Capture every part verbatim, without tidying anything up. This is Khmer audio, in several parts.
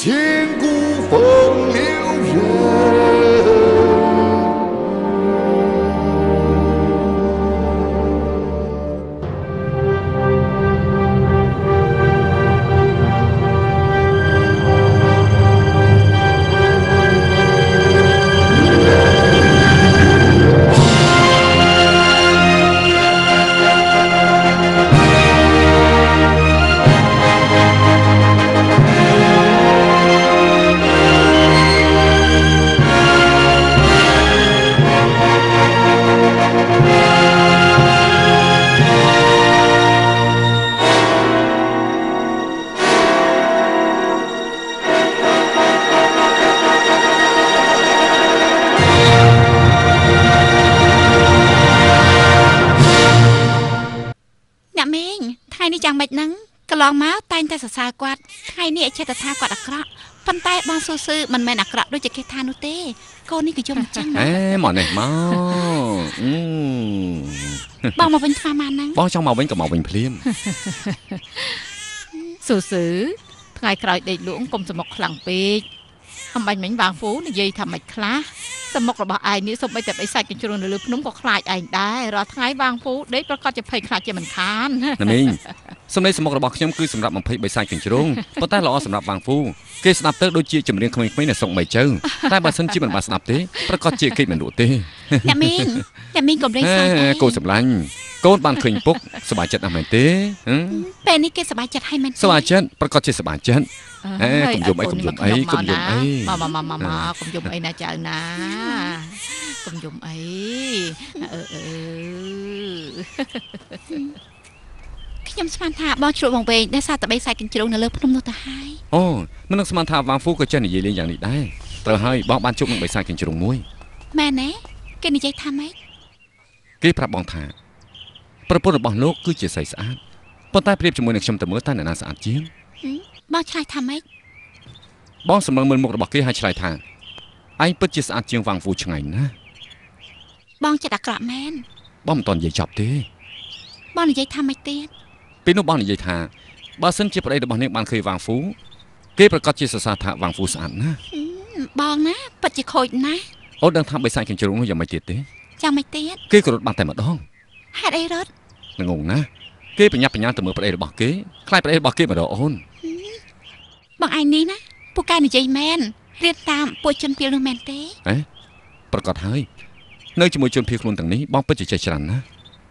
千古风流人。 ចាំមិនហ្នឹងកន្លងមកតែងតែសរសើរគាត់ថ្ងៃនេះចេះតែថាគាត់អាក្រក់ប៉ុន្តែបងស៊ូស៊ឺមិនមែនអាក្រក់ដូចជាគេថានោះទេកូននេះគឺយំអញ្ចឹងអេមកនេះមកបងមកវិញថ្មម៉ានហ្នឹងបងចង់មកវិញក៏មកវិញភ្លាមស៊ូស៊ឺថ្ងៃក្រោយដេកលក់កុំសមុកខ្លាំងពេកអំបញ្ញមិញវាងហ្វូនិយាយថាមិនខ្លះសមុករបស់ឯងនេះសូម្បីតែបិសាច់កញ្ជ្រោះនៅលើភ្នំក៏ខ្លាចឯងដែររាល់ថ្ងៃវាងហ្វូដេកប្រកាសជាភ័យខ្លាចជាមិនខានណាមីងសំឡេងសមុករបស់ខ្ញុំគឺសម្រាប់បំភ័យបិសាច់កញ្ជ្រោះប៉ុន្តែល្អសម្រាប់វាងហ្វូគេស្ដាប់ទៅដូចជាចម្រៀងក្មេងៗនៅស្រុកមេជើតែបើសិនជាមិនបានស្ដាប់ទេប្រកាសជាគេមិនលក់ទេណាមីងណាមីងកុំលេងសើចទេកូនសម្លាញ់កូនបានឃើញពុកសប្បាយចិត្តណាស់មែនទេពេលនេះគេសប្បាយចិត្តហើយមែនទេសប្បាយចិត្តប្រកាសជាសប្បាយចិត្តអេកុំយំអីកុំយំអីកុំយំអីមកមកមកមកកុំយំអីណាចៅណាកុំយំអីអឺអឺខ្ញុំស្មានថាបងជ្រក់បងវែងដែលសារតបីសាច់កញ្ជ្រោះនៅលើភ្នំនោះទៅហើយអូមិននឹងស្មានថាវាងហ្វូក៏ចេះនិយាយលេងយ៉ាងនេះដែរត្រូវហើយបងបានជួបនឹងបិសាច់កញ្ជ្រោះមួយមែនទេគេនិយាយថាម៉េចគេប្រាប់បងថាប្រពន្ធរបស់លោកគឺជាស្រីស្អាតប៉ុន្តែប្រៀបជាមួយនឹងខ្ញុំទៅមើលតើអ្នកណាស្អាតជាងបងឆ្លើយថាម៉េចបងសម្លឹងមើលមុខរបស់គេហើយឆ្លើយថាឯងពិតជាស្អាតជាងវាងហ្វូឆ្ងាញ់ណាបងចិត្តអាក្រក់មែនបងមិនតន់និយាយចប់ទេបងនិយាយថាម៉េចទៀតពេលនោះបងនិយាយថាបើសិនជាប្តីរបស់នាងបានឃើញវាងហ្វូគេប្រកាសជាសរសើរថាវាងហ្វូស្អាតណាស់បងណាពិតជាខូចណាស់អូដឹងថាបិសាច់កញ្ជ្រោះនោះយ៉ាងម៉េចទៀតទេយ៉ាងម៉េចទៀតគេក៏រត់បាត់តែម្ដងហេតុអីរត់ងងណាគេបញ្ញាបញ្ញាទៅមើលប្តីរបស់គេខ្លាចប្តីរបស់គេមករកអូនបងឯងនេះណាពូកែនិយាយមែនរៀនតាមពួកជនភៀលនោះមែនទេអេប្រកាសហើយនៅជាមួយជនភៀលខ្លួនទាំងនេះបងពិតជាចេះច្រើនណាស់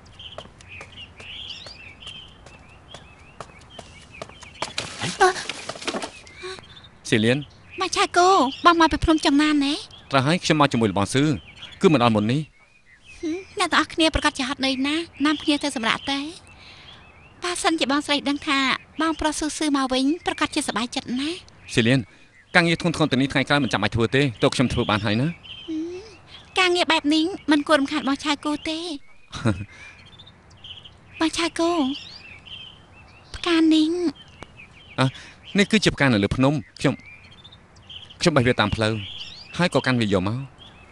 ស៊ីលៀនមកឆាគូបងមកពីភ្នំចំណានណាត្រូវហើយខ្ញុំមកជាមួយលបងស៊ឺគឺមិនដល់មុននេះអ្នកទាំងអស់គ្នាប្រកាសជាហត់នឿយណាស់នាំគ្នាទៅសម្រាប់ទេបើសិនជាបងស្រីដឹងថាបងប្រុសស៊ូស៊ឺមកវិញប្រកាសជាសប្បាយចិត្តណាស់ស៊ីលៀនការងារធ្ងន់ធ្ងរទៅនេះថ្ងៃក្រោយមិនចាំបាច់ធ្វើទេទោះខ្ញុំធ្វើបានហើយណាការងារបែបនេះមិនគួររំខានបងឆាគូទេបងឆាគូផ្កានេះអ่ะនេះគឺជាផ្កានៅលើភ្នំខ្ញុំខ្ញុំបេះវាតាមផ្លូវហើយក៏កាន់វាយកមក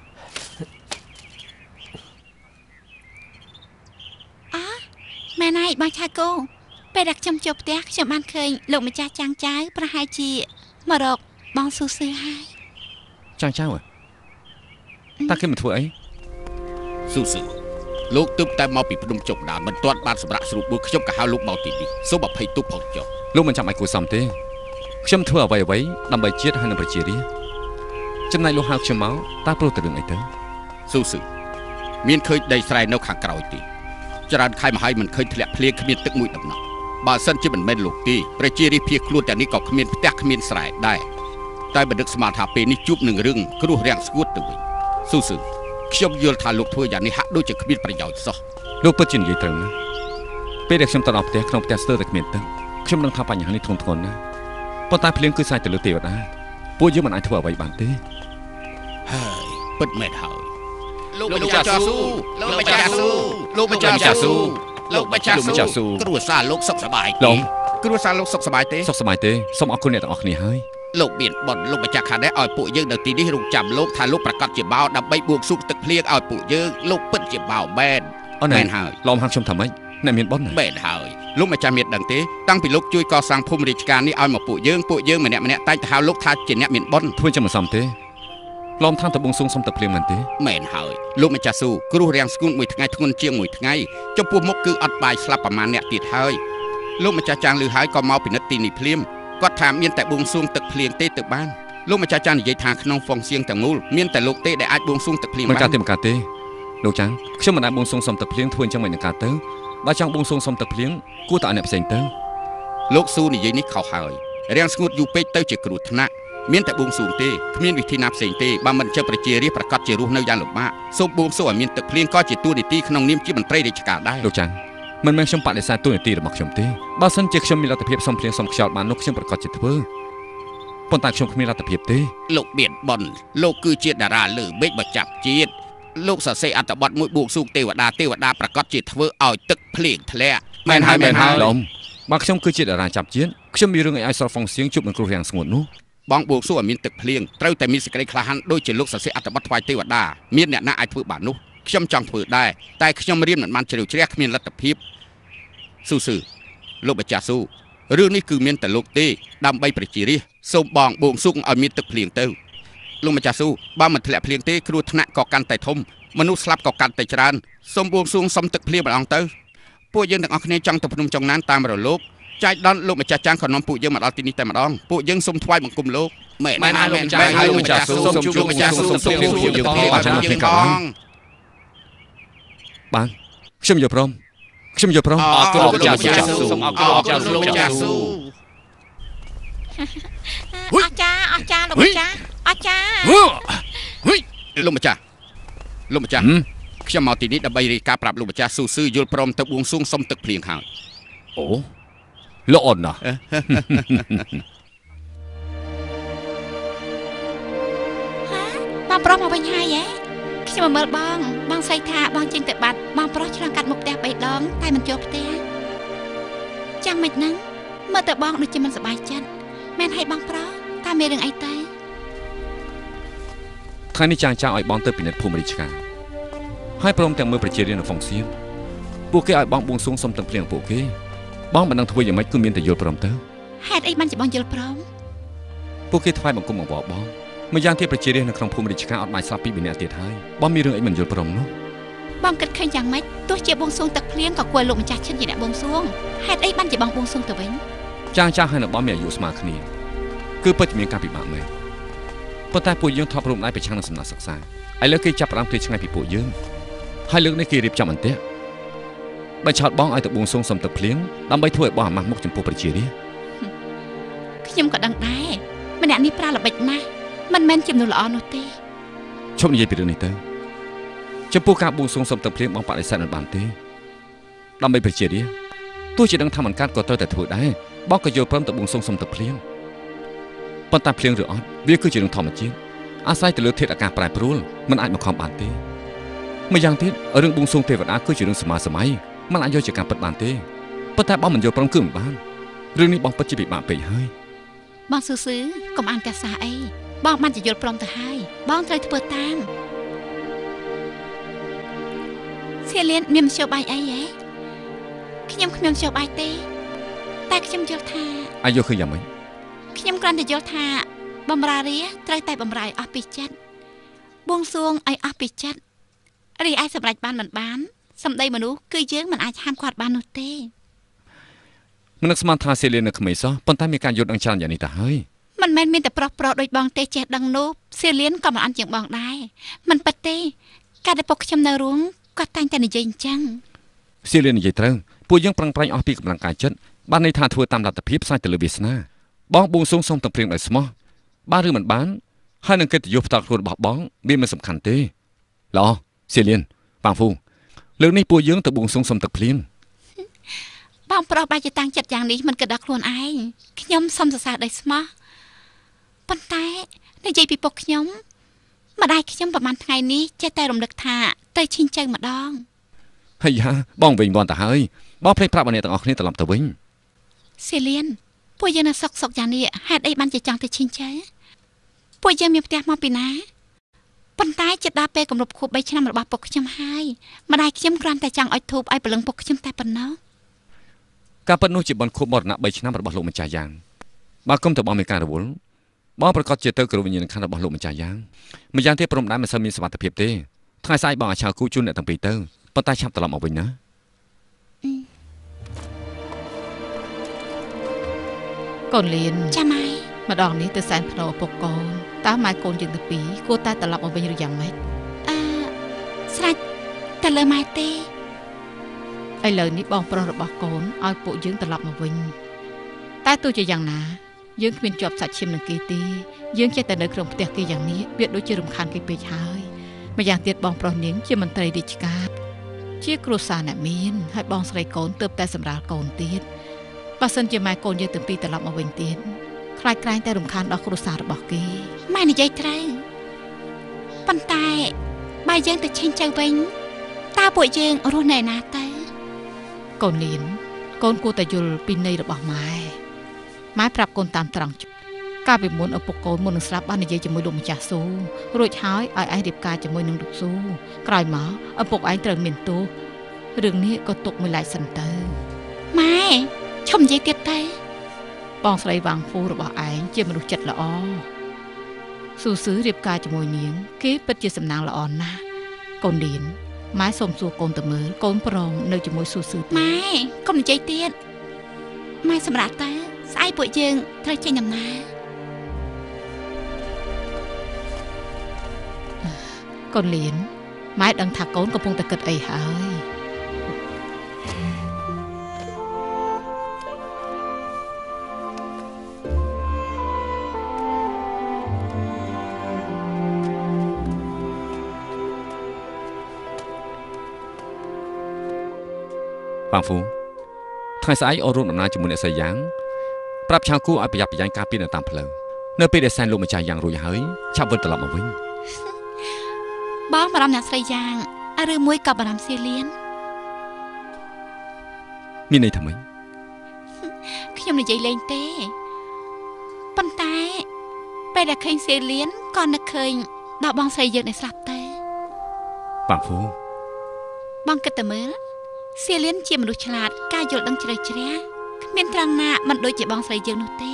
អើម៉ែណៃបងឆាគូពេលដែលខ្ញុំចូលផ្ទះខ្ញុំបានឃើញលោកម្ចាស់ចាងចៅប្រហែលជាមករកបងស៊ូស៊ឺហើយចាងចៅតើគេមិនធ្វើអីស៊ូស៊ឺលោកទើបតែមកពីភ្នំជប់ដានមិនទាន់បានសម្រាប់ស្រួលបួខ្ញុំក៏ហៅលោកមកទីនេះសូមអភ័យទោសផងចុះលោកមិនចាំបាច់គួរសមទេខ្ញុំធ្វើអ្វីអ្វីដើម្បីជាតិហើយនិងប្រជារាស្ត្រចំណែកលោកហៅខ្ញុំមកតើព្រោះតែរឿងអីទៅស៊ូស៊ឺមានឃើញដីស្រែនៅខាងក្រោយទេច្រើនខែមកហើយមិនឃើញធ្លាក់ភ្លៀងគ្មានទឹកមួយដំណក់បើសិនជាមិនមែនលោកទេប្រជារាស្ត្រភៀសខ្លួនទាំងនេះក៏គ្មានផ្ទះគ្មានស្រែដែរតែបើនឹកស្មានថាពេលនេះជួបនឹងរឿងគ្រោះរាំងស្ងួតទៅវិញស៊ូស៊ឺខ្ញុំយល់ថាលោកធ្វើយ៉ាងនេះហាក់ដូចជាគ្មានប្រយោជន៍សោះលោកពិតជានិយាយត្រូវណាស់ពេលដែលខ្ញុំទៅដល់ផ្ទះក្នុងផ្ទះស្ទើរតែគ្មានទឹកខ្ញុំនឹងថាបញ្ហានេះធ្ងន់ធ្ងរណាស់ប៉ុន្តែភ្លៀងគឺស្រេចទៅលើទេវតាពួកយើងមិនអាចធ្វើអ្វីបានទេហើយពិតមែនហើយលោកម្ចាស់ស៊ូលោកម្ចាស់ស៊ូលោកម្ចាស់ស៊ូលោកម្ចាស់ស៊ូគ្រួសារលោកសុខសប្បាយទេគ្រួសារលោកសុខសប្បាយទេសុខសប្បាយទេសូមអរគុណអ្នកទាំងអស់គ្នាហើយលោកមានបនលោកម្ចាស់ខាងនេះឲ្យពួកយើងនៅទីនេះរងចាំលោកថាលោកប្រកាសជាបោដើម្បីបួងសួងទឹកភ្លៀងឲ្យពួកយើងលោកពិតជាបោមែនមែនហើយឡំហាត់ខ្ញុំថាម៉េចអ្នកមានបនមែនហើយលោកម្ចាស់មានដឹងទេតាំងពីលោកជួយកសាងភូមិរាជការនេះឲ្យមកពួកយើងពួកយើងម្នាក់ម្នាក់តែងតែហៅលោកថាជាអ្នកមានបុណ្យធ្វើចឹងមិនសមទេឡំថាតបងសុងសុំទឹកភ្លៀងមែនទេមែនហើយលោកម្ចាស់ស៊ូគ្រោះរាំងស្ងួនមួយថ្ងៃធ្ងន់ជាងមួយថ្ងៃចំពោះមុខគឺអត់បាយស្លាប់ប្រមាណអ្នកទៀតហើយលោកម្ចាស់ចាងលឺហើយក៏មកពិនិត្យទីនេះភ្លាមគាត់ថាមានតែបួងសួងទឹកភ្លៀងទេទៅបានលោកម្ចាស់ចាងនិយាយថាក្នុងហ្វុងសៀងទាំងមូលមានតែលោកទេដែលអាចបួងសួងទឹកភ្លៀងបានមិនកើតទេមិនកើតទេលោកចាងខ្ញុំមិនអាចបួងសួងសុំទឹកភ្លៀងធ្វើអញ្ចឹងមិននឹងកើតទៅបើចង់បួងសួងសុំទឹកភ្លៀងគួរតែឲ្យអ្នកផ្សេងទៅលោកស៊ូនិយាយនេះខុសហើយរាំងស្ងួតយូរពេកទៅជាគ្រោះថ្នាក់មានតែបួងសួងទេគ្មានវិធីណាផ្សេងទេបើមិនជាប្រជារាស្ត្រប្រកាសជារស់នៅយ៉ាងលំបាកសូមបួងសួងឲ្យមានទឹកភ្លៀងក៏ជាទួនាទីក្នុងនាមជាមន្ត្រីរាជការដែរលោកចាងមិនមែនខ្ញុំបដិសេធទួនាទីរបស់ខ្ញុំទេបើសិនជាខ្ញុំមានលទ្ធភាពសុំភ្លៀងសុំខ្យល់បាននោះខ្ញុំប្រកាសជាធ្វើប៉ុន្តែខ្ញុំគ្មានលទ្ធភាពទេលោកមានបុណ្យលោកគឺជាតារាលើបេកបចាប់ជាតិលោកសរសេរអត្ថបទមួយបួងសួងទេវតាទេវតាប្រកាសជាធ្វើឲ្យទឹកភ្លៀងធ្លាក់មែនហើយមែនហើយឡំបើខ្ញុំគឺជាតារាចាប់ជាតិខ្ញុំមានរឿងឲ្យស្រហ្វុងសៀងជួបនឹងគ្រោះរាំងស្ងួតនោះបងបួងសួងឲ្យមានទឹកភ្លៀងត្រូវតែមានសេចក្តីក្លាហានដូចជាលោកសរសេរអត្ថបទថ្វាយទេវតាមានអ្នកណាអាចធ្វើបាននោះខ្ញុំចង់ធ្វើដែរតែខ្ញុំរៀនមិនបានជ្រាវជ្រះគ្មានលទ្ធភាពស៊ូស៊ឺលោកម្ចាស់ស៊ូរឿងនេះគឺមានតែលោកទេដើម្បីប្រជារាស្ត្រសូមបងបួងសួងឲ្យមានទឹកភ្លៀងទៅលោកម្ចាស់ស៊ូបើមិនធ្លាក់ភ្លៀងទេគ្រោះថ្នាក់ក៏កាន់តែធំមនុស្សស្លាប់ក៏កាន់តែច្រើនសូមបួងសួងសុំទឹកភ្លៀងម្ដងទៅពួកយើងទាំងអស់គ្នាចង់ទៅភ្នំចុងណានតាមរលកចែកដនលោកម្ចាស់ចាំងក៏នាំពួកយើងមកដល់ទីនេះតែម្ដងពួកយើងសូមថ្វាយបង្គំលោកមែនមែនហើយលោកម្ចាស់ហើយលោកម្ចាស់សូមជួបលោកម្ចាស់សូមសូមពួកយើងផងបានចាំគ្នាក៏បានខ្ញុំយល់ព្រមខ្ញុំយល់ព្រមអរគុណលោកម្ចាស់សូមអរគុណលោកលោកម្ចាស់ស៊ូអស្ចារ្យអស្ចារ្យលោកម្ចាស់អស្ចារ្យលោកម្ចាស់លោកម្ចាស់ខ្ញុំមកទីនេះដើម្បីរាយការណ៍ប្រាប់លោកម្ចាស់ស៊ូស៊ឺយល់ព្រមទៅបួងសួងសុំទឹកភ្លៀងហើយអូល្អណាស់បងប្រុសមកវិញហើយហ៎ខ្ញុំមកមើលបងបងស្អីថាបងចេញទៅបាត់បងប្រុសឆ្លងកាត់មុខផ្ទះបីដងតែមិនចូលផ្ទះចាំមិនហ្នឹងមើលទៅបងដូចជាមិនសប្បាយចិត្តមែនហើយបងប្រុសតើមានរឿងអីទៅថ្ងៃនេះចាងចាងឲ្យបងទៅពិនិត្យភូមិរាជការហើយព្រមទាំងមើលប្រជារាស្ត្រនៅហ្វុងសៀមពួកគេឲ្យបងបួងសួងសុំទឹកភ្លៀងពួកគេបងមិនដឹងធ្វើយ៉ាងម៉េចគឺមានតែយល់ព្រមទៅហេតុអីបានជាបងយល់ព្រមពួកគេថ្វាយបង្គំអង្វរបងម្យ៉ាងទៀតប្រជារាស្ត្រនៅក្នុងភូមិរាជការអត់បានស្លាប់ពីម្នាក់ទៀតហើយបងមានរឿងអីមិនយល់ព្រមនោះបងគិតឃើញយ៉ាងម៉េចទោះជាបួងសួងទឹកភ្លៀងក៏គួរលោកម្ចាស់ឈិនជាអ្នកបួងសួងហេតុអីបានជាបងបួងសួងទៅវិញចាងចាងហើយនៅបងមានអាយុស្មើគ្នាគឺពិតជាមានការពិបាកមែនប៉ុន្តែពួកយើងថប់រំលាយប្រឆាំងនឹងសំណាក់សិក្សាឥឡូវគេចាប់ផ្ដើមឃ្លាតឆ្ងាយពីពួកយើងហើយលើកនេះគេរៀបចំអន្ទាក់បញ្ឆោតបងឲ្យទៅបួងសួងសុំទឹកភ្លៀងដើម្បីធ្វើឲ្យបងអាម៉ាស់មុខចំពោះប្រជារាស្ត្រខ្ញុំក៏ដឹងដែរម្នាក់នេះប្រាល្បិចណាស់មិនមែនជាមនុស្សល្អនោះទេឈប់និយាយពីរឿងនេះទៅចំពោះការបួងសួងសុំទឹកភ្លៀងបងបដិសេធមិនបានទេដើម្បីប្រជារាស្ត្រទោះជាដឹងថាមិនកើតក៏ត្រូវតែធ្វើដែរបងក៏យល់ព្រមទៅបួងសួងសុំទឹកភ្លៀងប៉ុន្តែភ្លៀងឬអត់វាគឺជារឿងធម្មជាតិអាស្រ័យទៅលើធាតុអាកាសប្រែប្រួលមិនអាចបង្ខំបានទេម្យ៉ាងទៀតរឿងបួងសួងទេវតាគឺជារឿងសមាសម័យមិនអាចយកជាការពិតបានទេប៉ុន្តែបងមិនយល់ព្រមគឺមិនបានរឿងនេះបងពិតជាពិបាកពេកហើយបងស៊ូស៊ឺកុំអានកាសាអីបងបានជាយល់ព្រមទៅហើយបងត្រូវធ្វើតាមសៀលៀនមានមធ្យោបាយអីហ៎ខ្ញុំគ្មានមធ្យោបាយទេតែខ្ញុំយល់ថាអាយល់ឃើញយ៉ាងម៉េចខ្ញុំគ្រាន់តែយល់ថាបំរើរាត្រូវតែបំរើឲ្យអស់ពីចិត្តបួងសួងឲ្យអស់ពីចិត្តរីឯសម្រេចបានមិនបានសម្ដីមនុស្សគឺយើងមិនអាចហាមឃាត់បាននោះទេមិននឹកស្មានថាសៀលៀននៅក្មេងសោះប៉ុន្តែមានការយល់ដឹងច្រើនយ៉ាងនេះទៅហើយមិនមែនមានតែប្រុសប្រុសដូចបងទេចេះដឹងនោះសៀលៀនក៏មិនអន់ជាងបងដែរមិនពិតទេកាលដែលពុកខ្ញុំនៅរស់គាត់តែងតែនិយាយអញ្ចឹងសៀលៀននិយាយត្រូវពួកយើងប្រឹងប្រែងអស់ពីកម្លាំងកាយចិត្តបានន័យថាធ្វើតាមលទ្ធភាពផ្សាយទៅលើវាសនាបងបួងសួងសុំទឹកភ្លៀងដោយស្មោះបានឬមិនបានហើយនឹងកិត្តិយសផ្ទាល់ខ្លួនរបស់បងវាមិនសំខាន់ទេល្អសៀលៀនបងហ្វូលើកនេះពួកយើងទៅបួងសួងសុំទឹកភ្លៀងបងប្រុសបែរជាតាំងចិត្តយ៉ាងនេះមិនគិតដល់ខ្លួនឯងខ្ញុំសុំសរសើរដោយស្មោះប៉ុន្តែនិយាយពីពុកខ្ញុំម្ដាយខ្ញុំប្រហែលថ្ងៃនេះចេះតែរំលឹកថាទៅឈីងចៅម្ដងហើយយ៉ាបងវិញគាត់ទៅហើយបងភ្លេចប្រាប់អ្នកទាំងអស់គ្នាត្រឡប់ទៅវិញសៀលៀនពួកយើងនៅសុកសុកយ៉ាងនេះហេតុអីបានជាចង់ទៅឈីងចៅពួកយើងមានផ្ទះមកពីណាប៉ុន្តែជិតដល់ពេលគម្រប់ខួបបីឆ្នាំរបស់ពុកខ្ញុំហើយម្ដាយខ្ញុំគ្រាន់តែចង់ឲ្យធូបឲ្យព្រលឹងពុកខ្ញុំតែប៉ុណ្ណោះការពិតនោះជាបនខួបមរណៈ3ឆ្នាំរបស់លោកម្ចាស់យ៉ាងបើគុំទៅបងមានការរវល់បងប្រកាសជាទៅគ្រប់វិញ្ញាណក្ខន្ធរបស់លោកម្ចាស់យ៉ាងម្យ៉ាងទៀតព្រមដែរមិនសូវមានសុវត្ថិភាពទេថ្ងៃស្អែកបងអាចឆៅគូជូនអ្នកទាំងពីរទៅប៉ុន្តែឆាប់ត្រឡប់មកវិញណាកូនលៀនចាំម៉ែម្ដងនេះទៅសែនភ្នោឪពុកកូនតើម៉ែកូនយើងទៅពីរគួរតែត្រឡប់មកវិញឬយ៉ាងម៉េចអឺស្រេចតែលើម៉ែទេឥឡូវនេះបងប្រុសរបស់កូនឲ្យពួកយើងត្រឡប់មកវិញតែទោះជាយ៉ាងណាយើងគ្មានជាប់សាច់ឈាមនឹងគេទេយើងចេះតែនៅក្នុងផ្ទះគេយ៉ាងនេះវាដូចជារំខានគេពេកហើយម្យ៉ាងទៀតបងប្រុសនាងជាមន្ត្រីរាជការជាគ្រួសារអ្នកមានហើយបងស្រីកូនទើបតែសម្រាលកូនទៀតបើសិនជាម៉ែកូនយើងទាំងពីរត្រឡប់មកវិញទៀតខ្លាចក្រែងតែរំខានដល់គ្រួសាររបស់គេម៉ែនិយាយត្រូវប៉ុន្តែបើយើងទៅឆេញទៅវិញតើពួកយើងរស់នៅណាទៅកូនលៀនកូនគួរតែយល់ពីន័យរបស់ម៉ែម៉ែប្រាប់កូនតាមត្រង់កាលពីមុនឪពុកកូនមុននឹងស្លាប់បាននិយាយជាមួយលោកម្ចាស់ស៊ូរួចហើយឲ្យឯងរៀបការជាមួយនឹងលោកស៊ូក្រោយមកឪពុកឯងត្រូវមានទោសរឿងនេះក៏ទុកមួយឡែកសិនទៅម៉ែឈប់និយាយទៀតទៅបងស្រីវាងហ្វូរបស់ឯងជាមនុស្សចិត្តល្អស៊ូស៊ឺរៀបការជាមួយនាងគេពិតជាសំណាងល្អណាស់កូនលៀនម៉ែសូមសួរកូនទៅមើលកូនប្រងនៅជាមួយស៊ូស៊ឺម៉ែកុំនិយាយទៀតម៉ែសម្រាប់តើស្អែកពួកយើងត្រូវចេញដំណើរកូនលៀនម៉ែដឹងថាកូនកំពុងតែគិតអីហើយបងហ្វូថ្ងៃស្អែកអូនរួមដំណើរជាមួយអ្នកស្រីយ៉ាងប្រាប់ឆៅគូឲ្យប្រយ័ត្នប្រយែងការពារនៅតាមផ្លូវនៅពេលដែលសែនលោកម្ចាស់យ៉ាងរួចហើយឆាប់វិលត្រឡប់មកវិញបងបារម្ភអ្នកស្រីយ៉ាងឬមួយក៏បារម្ភសៀលៀនមានន័យថាម៉េចខ្ញុំនិយាយលេងទេប៉ុន្តែពេលដែលឃើញសៀលៀនក៏នឹកឃើញដល់បងស្រីយើងដែលស្លាប់ទៅបងហ្វូបងគិតតែមើលសៀលៀនជាមនុស្សឆ្លាតការយល់ដឹងជ្រៅជ្រះគ្មានត្រង់ណាមិនដូចជាបងស្រីយើងនោះទេ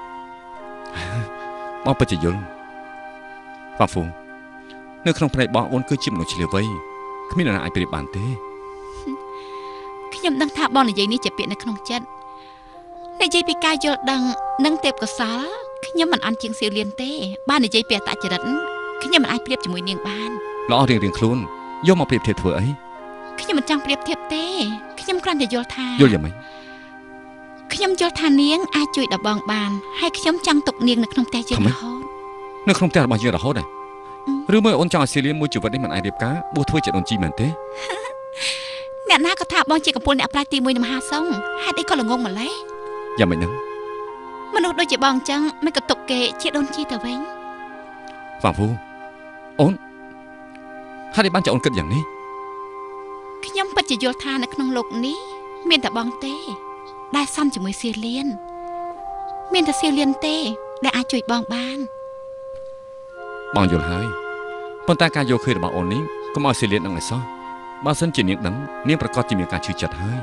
បងពិតជាយល់បងហ្វូនៅក្នុងផ្នែកបងអូនគឺជាមនុស្សឆ្លៀវវៃគ្មាននរណាអាចប្រៀបបានទេខ្ញុំដឹងថាបងនិយាយនេះជាពាក្យនៅក្នុងចិត្តនិយាយពីការយល់ដឹងនិងទេពកោសល្យខ្ញុំមិនអន់ជាងសៀលៀនទេបាននិយាយពីអត្តចរិតខ្ញុំមិនអាចប្រៀបជាមួយនាងបានល្អរៀងរៀងខ្លួនយកមកប្រៀបធៀបធ្វើអីខ្ញុំមិនចង់ប្រៀបធៀបទេខ្ញុំគ្រាន់តែយល់ថាយល់យ៉ាងម៉េចខ្ញុំយល់ថានាងអាចជួយដល់បងបានហើយខ្ញុំចង់ទុកនាងនៅក្នុងផ្ទះយើងរហូតនៅក្នុងផ្ទះរបស់យើងរហូតដែរឬមួយអូនចង់ឲ្យសៀលៀនមួយជីវិតនេះមិនអាចរៀបការបួសធ្វើជាដូនជីមែនទេអ្នកណាក៏ថាបងជាកំពូលអ្នកប្រាជ្ញទីមួយនៃមហាសង្ឃហេតុអីក៏ល្ងងម្ល៉េះយ៉ាងម៉េចហ្នឹងមនុស្សដូចជាបងអញ្ចឹងមិនក៏ទុកគេជាដូនជីទៅវិញហ្វាហ្វូអូនហេតុអីបានជាអូនគិតយ៉ាងនេះខ្ញុំពិតជាយល់ថានៅក្នុងโลกនេះមានតែបងទេដែលសំជាមួយសៀលៀនមានតែសៀលៀនទេដែលអាចជួយបងបានបងយល់ហើយប៉ុន្តែការយកឃើញរបស់អូននេះកុំឲ្យសៀលៀននឹងឲ្យសោះបើសិនជានាងដឹងនាងប្រកាសជាមានការឈឺចិត្តហើយ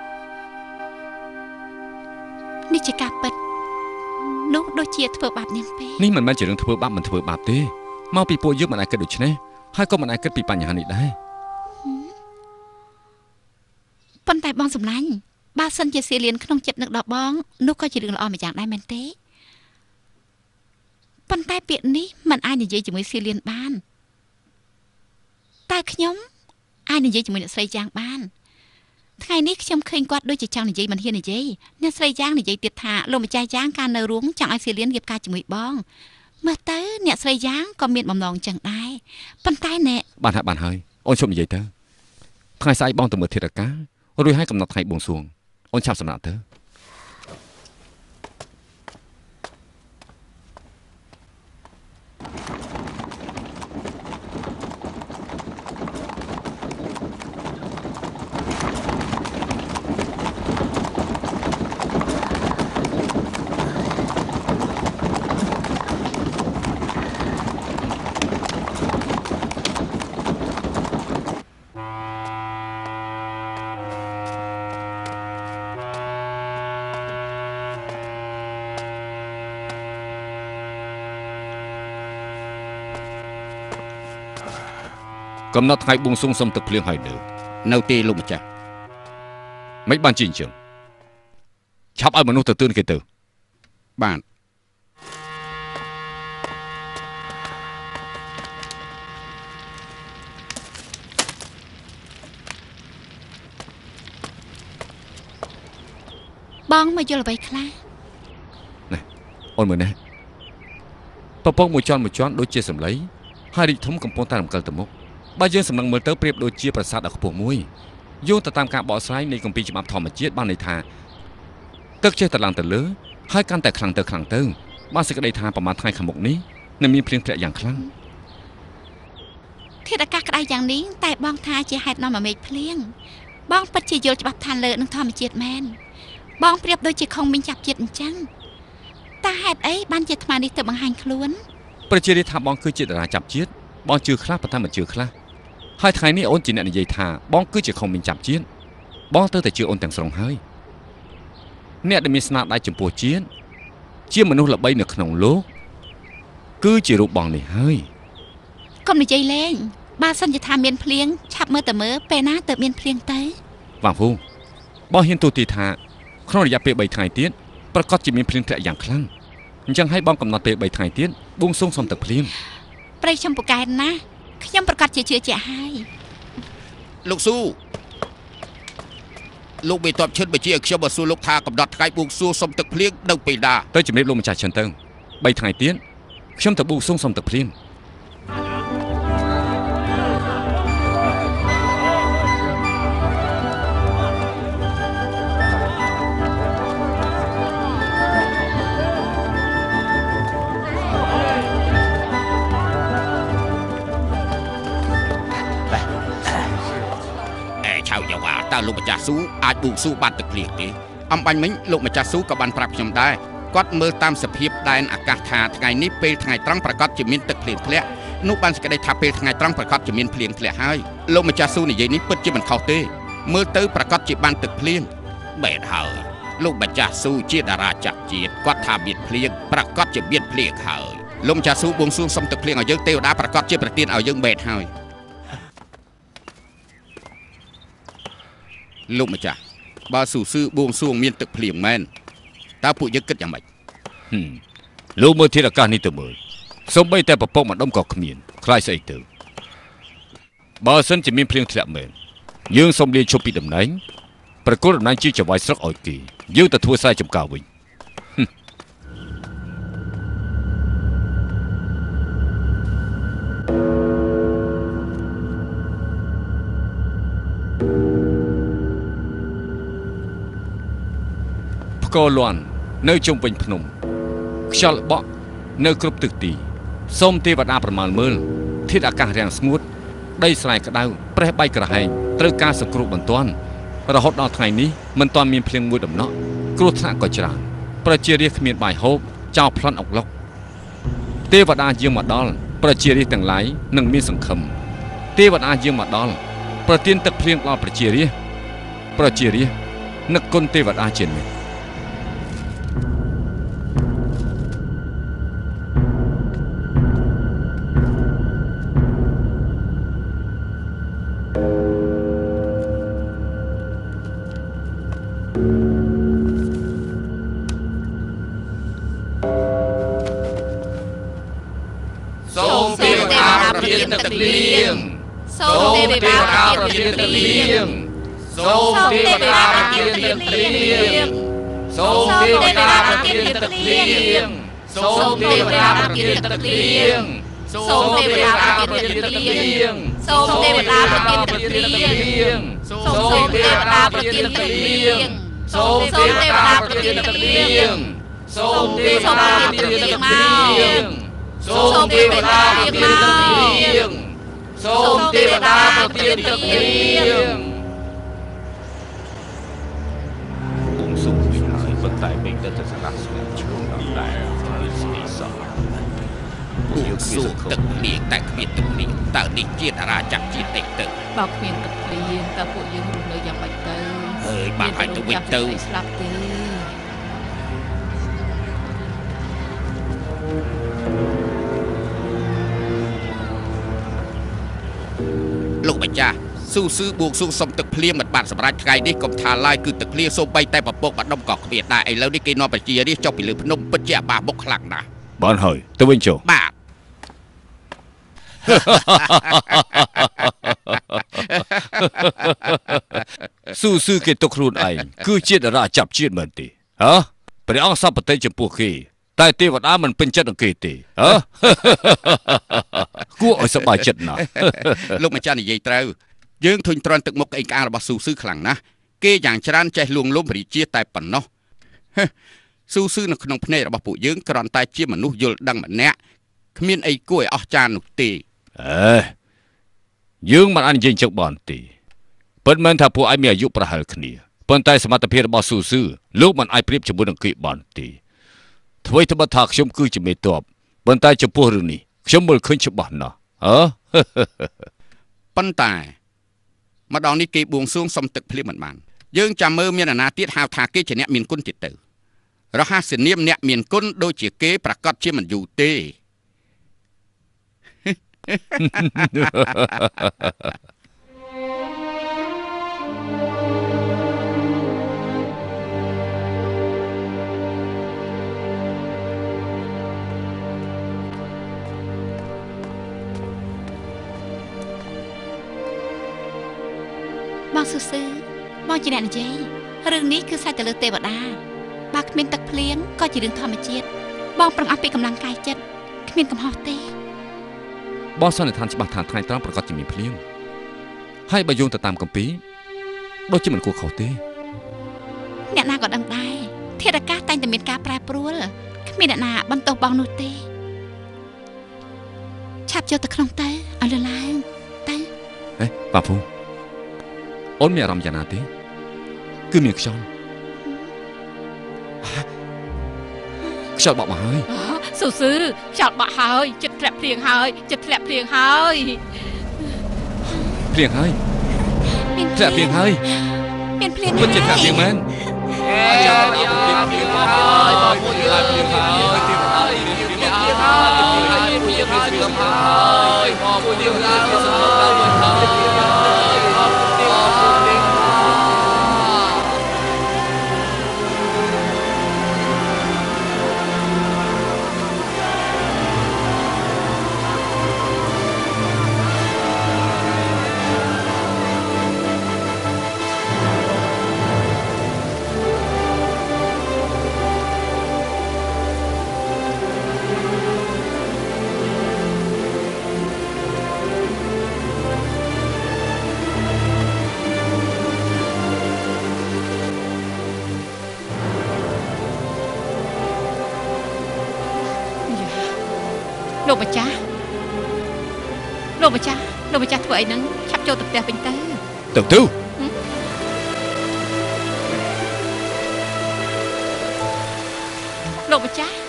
នេះជាការពិតនោះដូចជាធ្វើបាបនាងពេកនេះមិនមែនជារឿងធ្វើបាបមិនធ្វើបាបទេមកពីពួកយើងមិនអាចគិតដូច្នេះហើយក៏មិនអាចគិតពីបញ្ហានេះដែរប៉ុន្តែបងសម្លាញ់បើសិនជាសៀលៀនក្នុងចិត្តនឹកដល់បងនោះក៏ជារឿងល្អម្យ៉ាងដែរមែនទេប៉ុន្តែពាក្យនេះមិនអាចនិយាយជាមួយសៀលៀនបានតែខ្ញុំអាចនិយាយជាមួយអ្នកស្រីយ៉ាងបានថ្ងៃនេះខ្ញុំឃើញគាត់ដូចជាចង់និយាយមិនហ៊ាននិយាយអ្នកស្រីយ៉ាងនិយាយទៀតថាលោកម្ចាស់យ៉ាងកាលនៅរួមចង់ឲ្យសៀលៀនរៀបការជាមួយបងមើលទៅអ្នកស្រីយ៉ាងក៏មានបំណងចឹងដែរប៉ុន្តែអ្នកបានហើយបានហើយអូនជប់និយាយទៅថ្ងៃស្អែកបងទៅមើលធាតុអាកាសរួចហើយកំណត់ថ្ងៃបួងសួងអូនឆាប់សម្រាប់ទៅកំណត់ថ្ងៃបួងសួងសុំទឹកភ្លៀងហើយនៅនៅទីលោកម្ចាស់មិនបានជាអញ្ចឹងឆាប់ឲ្យមនុស្សទៅទឿនគេទៅបាទបងមកយល់អ្វីខ្លះណែអូនមើលណែពពកមួយជាន់មួយជាន់ដូចជាសម្លៃហើយរីកធំកំពុងតែរំកិលទៅមុខបើយើងសម្លឹងមើលទៅប្រៀបដូចជាប្រាសាទដ៏ខ្ពស់មួយយោងទៅតាមការបកស្រាយនៃគម្ពីរច្បាប់ធម្មជាតិបានន័យថាទឹកចេះតែឡើងទៅលើហើយកាន់តែខ្លាំងទៅខ្លាំងទៅបានសេចក្តីថាប្រមាណថ្ងៃខាងមុខនេះនឹងមានភ្លៀងធ្លាក់យ៉ាងខ្លាំងធាតុអាកាសក្តៅយ៉ាងនេះតែបងថាជាហេតុនាំឲ្យមេឃភ្លៀងបងពិតជាយល់ច្បាប់ឋានលើនឹងធម្មជាតិមែនបងប្រៀបដូចជាខុងមីងចាប់ជាតិអញ្ចឹងតើហេតុអីបានជាអាត្មានេះទៅបង្ហាញខ្លួនប្រជារាស្ត្រថាបងគឺជាតារាចាប់ជាតិបងជឿខ្លះប៉ុន្តែមិនជឿខ្លះហើយថ្ងៃនេះអូនជាអ្នកនិយាយថាបងគឺជាខុងមីងចាប់ជាតិបងទៅតែជឿអូនទាំងស្រុងហើយអ្នកដែលមានស្នាដៃចំពោះជាតិជាមនុស្សល្បីនៅក្នុងលោកគឺជារូបបងនេះហើយកុំនិយាយលេងបើសិនជាថាមានភ្លៀងឆាប់មើលទៅមើលពេលណាទៅមានភ្លៀងទៅវ៉ាងហ៊ូបងហ៊ានទូទាថាក្នុងរយៈពេលបីថ្ងៃទៀតប្រកាសជាមានភ្លៀងធ្លាក់យ៉ាងខ្លាំងអញ្ចឹងហើយបងកំណត់ពេលបីថ្ងៃទៀតបួងសួងសុំទឹកភ្លៀងព្រៃខ្ញុំពូកែណាខ្ញុំប្រកាសជាជឿជាក់ហើយលោកស៊ូលោកមេតបឈិនបញ្ជាឲ្យខ្ញុំមកសួរលោកថាកំណត់ថ្ងៃបួងសួងសុំទឹកភ្លៀងនៅពេលណាទៅជំរាបលោកម្ចាស់ឈិនទៅបីថ្ងៃទៀតខ្ញុំទៅបួងសួងសុំទឹកភ្លៀងតើលោកម្ចាស់ស៊ូអាចបួងសួងបានទឹកភ្លៀងទេអំបញ្ញមិញលោកម្ចាស់ស៊ូក៏បានប្រាប់ខ្ញុំដែរគាត់មើលតាមសភាពដែនអាកាសថាថ្ងៃនេះពេលថ្ងៃត្រង់ប្រកាសជាមានទឹកភ្លៀងធ្លាក់នោះបានសេចក្តីថាពេលថ្ងៃត្រង់ប្រកាសជាមានភ្លៀងធ្លាក់ហើយលោកម្ចាស់ស៊ូនិយាយនេះពិតជាមិនខុសទេមើលទៅប្រកាសជាបានទឹកភ្លៀងបែបហើយលោកម្ចាស់ស៊ូជាតារាចាប់ជាតិគាត់ថាមានភ្លៀងប្រកាសជាមានភ្លៀងហើយលោកម្ចាស់ស៊ូបួងសួងសុំទឹកភ្លៀងឲ្យយើងទេវតាប្រកាសជាប្រទានឲ្យយើងបែបហើយលោកម្ចាស់បើស៊ូស៊ឺបួងសួងមានទឹកភ្លៀងមែនតើពួកយើងគិតយ៉ាងម៉េចលោកមើលធាតុអាកាសនេះទៅមើលសូម្បីតែពពកម្ដុំក៏គ្មានខ្លាយស្អីទៅបើសិនជាមានភ្លៀងធ្លាក់មែនយើងសូមលាឈប់ពីតំណែងប្រគល់តំណែងជាចៅហ្វាយស្រុកឲ្យគេយើងទៅធ្វើស្រែចម្ការវិញកលន់នៅជុំវិញភ្នំខ្យល់បក់នៅគ្រប់ទិសទីសូមទេវតាប្រមាលមើលធាតុអាកាសរាំងស្ងួតដីស្រែក្តៅប្រេះបែកក្រហែងត្រូវការសង្គ្រោះបន្ទាន់រហូតដល់ថ្ងៃនេះមិនទាន់មានភ្លៀងមួយដំណក់គ្រោះថ្នាក់ក៏ច្រើនប្រជារាស្ត្រគ្មានបាយហូបចោលប្លន់អុកឡុកទេវតាយាងមកដល់ប្រជារាស្ត្រទាំងឡាយនឹងមានសង្ឃឹមទេវតាយាងមកដល់ប្រទានទឹកភ្លៀងដល់ប្រជារាស្ត្រប្រជារាស្ត្រនឹកគុណទេវតាជានិច្ចទឹកភ្លៀងសូមទេវតាប្រទានទឹកភ្លៀងសូមទេវតាប្រទានទឹកភ្លៀងសូមទេវតាប្រទានទឹកភ្លៀងសូមទេវតាប្រទានទឹកភ្លៀងសូមទេវតាប្រទានទឹកភ្លៀងសូមទេវតាប្រទានទឹកភ្លៀងសូមទេវតាប្រទានទឹកភ្លៀងសូមទេវតាប្រទានទឹកភ្លៀងសូមទេវតាប្រទានទឹកភ្លៀងសូមទេវតាប្រទានទឹកភ្លៀងសូមទេវតាប្រទានទឹកភ្លៀងបួងសួងហើយប៉ុន្តែពេញទៅទៅសម្រាប់ស្ងាត់ឈ្មោះដល់ដែរហើយស្អីសោះបួងសួងទឹកភ្លៀងតែគ្មានទឹកភ្លៀងតើនេះជាតារាចាប់ជាតិទេទៅបើគ្មានទឹកភ្លៀងតើពួកយើងរស់នៅយ៉ាងម៉េចទៅអើយបាក់ឲ្យទៅវិញទៅស្លាប់ទេម្ចាស់ស៊ូស៊ឺបួងស៊ូសុំទឹកភ្លៀងមិនបានសម្រាប់ថ្ងៃនេះកុំថាឡើយគឺទឹកភ្លៀងសូម្បីតែពពកបាត់ដុំក៏គ្មានដែរឥឡូវនេះគេនាំប្រជារាស្ត្រចុះពីលើភ្នំពិតជាអាបាបុកខ្លាំងណាស់បានហើយទៅវិញចុះបាទស៊ូស៊ឺគេទុកខ្លួនឯងគឺជាតារាចាប់ជាតិមែនទេហ៎ព្រះអង្គសពតិចំពោះគេតែទេវតាមិនពេញចិត្តនឹងគេទេហ៎គួរឲ្យសប្បាយចិត្តណាស់លោកម្ចាស់និយាយត្រូវយើងធុញទ្រាន់ទឹកមុខក្អេងក្អាងរបស់ស៊ូស៊ឺខ្លាំងណាស់គេយ៉ាងច្រើនចេះលួងលោមរាជាតែប៉ុណ្ណោះស៊ូស៊ឺនៅក្នុងភ្នែករបស់ពួកយើងគ្រាន់តែជាមនុស្សយល់ដឹងម្នាក់គ្មានអីគួរឲ្យអស្ចារ្យនោះទេអេយើងមិនអាចនិយាយចឹងបានទេពិតមែនថាពួកឯងមានអាយុប្រហែលគ្នាប៉ុន្តែសមត្ថភាពរបស់ស៊ូស៊ឺលោកមិនអាចប្រៀបជាមួយនឹងគេបានទេអ្វីត្បិតថាខ្ញុំគឺជាមេទ័ពប៉ុន្តែចំពោះរឿងនេះខ្ញុំមើលឃើញច្បាស់ណាស់អើប៉ុន្តែម្ដងនេះគេបួងសួងសុំទឹកភ្លៀងមិនបានយើងចាំមើលមានអាណាទៀតហៅថាគេជាអ្នកមានគុណទៀតទៅរហ័សនាមអ្នកមានគុណដូចជាគេប្រកាសជាមិនយូរទេបងស៊ូស៊ឺបងជាអ្នកនិយាយរឿងនេះគឺសាច់ទៅលើទេវតាបើគ្មានទឹកភ្លៀងក៏ជារឿងធម្មជាតិបងប្រឹងអស់ពីកម្លាំងកាយចិត្តគ្មានកំហុសទេបងសន្និដ្ឋានច្បាស់ថាថ្ងៃត្រង់ប្រកាសជាមានភ្លៀងហើយបើយោងទៅតាមគម្ពីរដូចជាមិនគួរខុសទេអ្នកណាក៏ដឹងដែរធាតុអាកាសតែងតែមានការប្រែប្រួលគ្មានអ្នកណាបន្ទោសបងនោះទេឆាប់ចូលទៅក្នុងទៅឲ្យលឿនឡើងទៅហេប៉ាពូអូនមានអារម្មណ៍យ៉ាងណាទេគឺមានខ្យល់ខ្យល់បក់មកហើយស៊ូស៊ឺខ្យល់បក់ហើយចិត្តធ្លាក់ភ្លៀងហើយចិត្តធ្លាក់ភ្លៀងហើយភ្លៀងហើយធ្លាក់ភ្លៀងហើយមានភ្លៀងពិតជាធ្លាក់ភ្លៀងមែនអេយ៉ាភ្លៀងហើយបងប្អូនយើងភ្លៀងហើយភ្លៀងហើយភ្លៀងហើយភ្លៀងហើយភ្លៀងហើយភ្លៀងហើយបងប្អូនយើងឡើងទៅវិញហើយលោកម្ចាស់លោកម្ចាស់លោកម្ចាស់ធ្វើអីហ្នឹងឆាប់ចូលទៅផ្ទះវិញទៅទៅទៅលោកម្ចាស់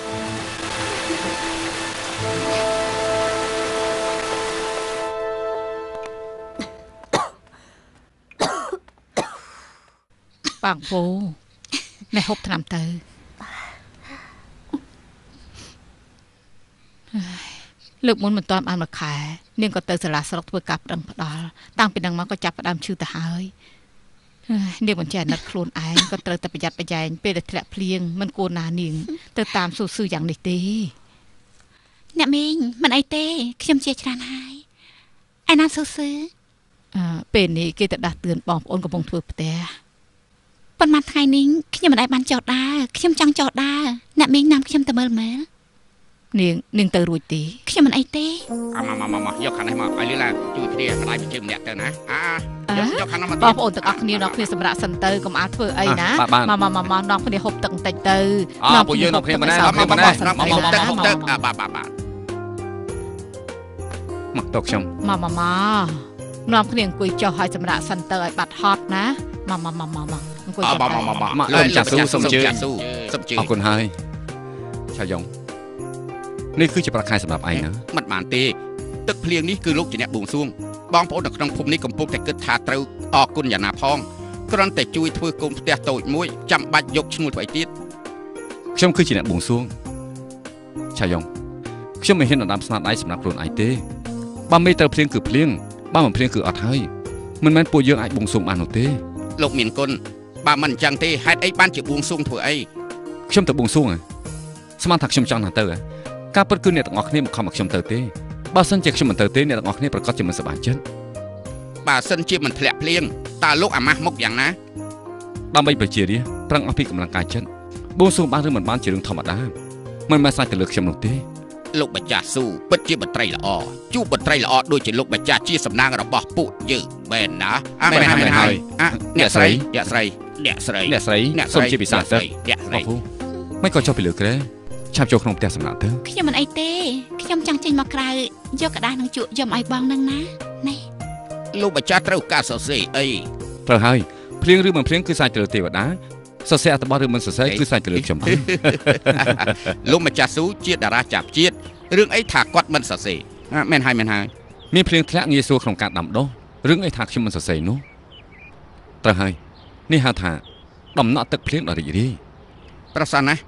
បងពូអ្នកហូបថ្នាំទៅលើកមុនមិនទាន់បានមួយខែនាងក៏ទៅសាលាស្រុកធ្វើការប្តឹងផ្ដាល់តាំងពីនឹងមកក៏ចាប់ផ្ដើមឈឺទៅហើយនាងមិនចេះអាណិតខ្លួនឯងក៏ត្រូវតែប្រយ័ត្នប្រយែងពេលដែលធ្លាក់ភ្លៀងមិនគួរណានាងទៅតាមស៊ូស៊ឺយ៉ាងនេះទេអ្នកមីងមិនអីទេខ្ញុំជាច្រើនហើយឯណាស៊ូស៊ឺអឺពេលនេះគេទៅដាស់តឿនបងប្អូនកំពុងធ្វើផ្ទះប៉ុន្មានថ្ងៃនេះខ្ញុំមិនដែលបានចោះដើរខ្ញុំចង់ចោះដើរអ្នកមីងនាំខ្ញុំទៅមើលមើលនាងនាងទៅរួចទេខ្ញុំមិនអីទេអមមកមកយកខាងនេះមកឲ្យលឿនឡើងជួយគ្នាម្ដាយជើងម្នាក់ទៅណាអាយកខាងនោះមកបងប្អូនទាំងអស់គ្នានាំគ្នាសម្រាប់សិនទៅកុំអាចធ្វើអីណាមកមកមកនាំគ្នាហូបទឹកបន្តិចទៅនាំពួកយើងនាំគ្នាមកណានាំគ្នាមកណានាំមកទឹកទឹកបាទបាទបាទមកតោះខ្ញុំមកមកមកនាំគ្នាអង្គុយចុះឲ្យសម្រាប់សិនទៅឲ្យបាត់ហត់ណាមកមកមកមកអង្គុយចុះមកមកមកមកលោកចាស៊ូសុំជើងសុំជើងអរគុណហើយឆាយ៉ងនេះគឺជាប្រាក់ខែសម្រាប់ឯងណាមិនបានទេទឹកភ្លៀងនេះគឺលោកជាអ្នកបួងសួងបងប្អូននៅក្នុងភូមិនេះកំពុងតែគិតថាត្រូវអរគុណយ៉ាងណាផងគ្រាន់តែជួយធ្វើកូនផ្ទះតូចមួយចាំបាច់យកឈ្នួលធ្វើអីទៀតខ្ញុំគឺជាអ្នកបួងសួងឆាយ៉ងខ្ញុំមិនហ៊ានដណ្ដើមស្នាដៃសម្រាប់ខ្លួនឯងទេបើមេត្រូវភ្លៀងគឺភ្លៀងបើមិនភ្លៀងគឺអត់ហើយមិនមែនពួកយើងអាចបួងសួងបាននោះទេលោកមានគុណបើមិនអញ្ចឹងទេហេតុអីបានជាបួងសួងធ្វើអីខ្ញុំទៅបួងសួងស្មានថាខ្ញុំចង់ណាស់ទៅការពិតគឺអ្នកទាំងអស់គ្នាមកខំឲ្យខ្ញុំទៅទេបើសិនជាខ្ញុំមិនទៅទេអ្នកទាំងអស់គ្នាប្រកាសជាមិនសប្បាយចិត្តបើសិនជាមិនធ្លាក់ភ្លៀងតើលោកអាម៉ាស់មុខយ៉ាងណាដើម្បីប្រជារាស្ត្រប្រឹងអស់ពីកម្លាំងកាយចិត្តបួងសួងបានឬមិនបានជារឿងធម្មតាមិនមែនសាច់ទៅលើខ្ញុំនោះទេលោកម្ចាស់ស៊ូពិតជាបត្រីល្អជួបបត្រីល្អដូចជាលោកម្ចាស់ជាសំណាងរបស់ពួកយើងមែនណាមែនហើយហើយអ្នកស្រីអ្នកស្រីអ្នកស្រីអ្នកស្រីសូមជាពិសាទៅអ្នកស្រីមិនក៏ចុះពីលើក្រែឆាប់ចូលក្នុងផ្ទះសម្រាប់ទៅខ្ញុំមិនអីទេខ្ញុំចង់ចេញមកក្រៅយកกระดาษនឹងជក់យំឲ្យបងនឹងណានេះលោកម្ចាស់ត្រូវការសរសេរអីត្រូវហើយភ្លៀងឬមិនភ្លៀងគឺសាច់ទៅលើទេវតាសរសេរអត្ថបទឬមិនសរសេរគឺសាច់ទៅលើខ្ញុំទេលោកម្ចាស់ស៊ូជាតារាចាប់ជាតិរឿងអីថាគាត់មិនសរសេរមែនហើយមែនហើយមានភ្លៀងធ្លាក់ងាយស្រួលក្នុងការដាំដុះរឿងអីថាខ្ញុំមិនសរសេរនោះត្រូវហើយនេះហៅថាដំណក់ទឹកភ្លៀងដ៏រីករាយប្រសណាស់